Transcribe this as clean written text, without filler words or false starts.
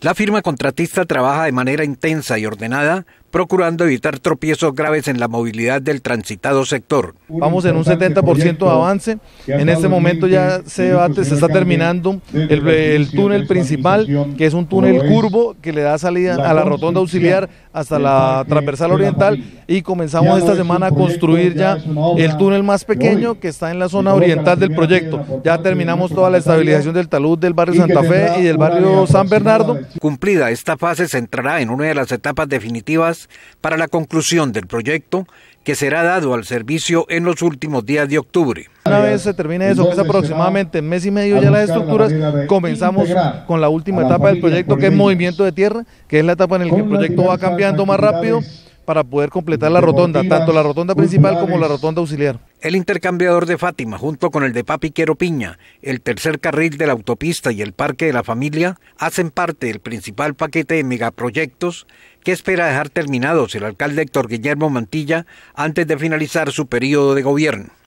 La firma contratista trabaja de manera intensa y ordenada, procurando evitar tropiezos graves en la movilidad del transitado sector. Vamos en un 70% de avance. En este momento ya se está terminando el túnel principal, que es un túnel curvo que le da salida a la rotonda auxiliar hasta la transversal oriental, y comenzamos esta semana a construir ya el túnel más pequeño que está en la zona oriental del proyecto. Ya terminamos toda la estabilización del talud del barrio Santa Fe y del barrio San Bernardo. Cumplida esta fase, se entrará en una de las etapas definitivas para la conclusión del proyecto, que será dado al servicio en los últimos días de octubre. Una vez se termine eso, que es aproximadamente mes y medio ya las estructuras, comenzamos con la última etapa del proyecto, que es movimiento de tierra, que es la etapa en la que el proyecto va cambiando más rápido para poder completar la rotonda, tanto la rotonda principal como la rotonda auxiliar. El intercambiador de Fátima, junto con el de Papiquero Piña, el tercer carril de la autopista y el Parque de la Familia, hacen parte del principal paquete de megaproyectos que espera dejar terminados el alcalde Héctor Guillermo Mantilla antes de finalizar su periodo de gobierno.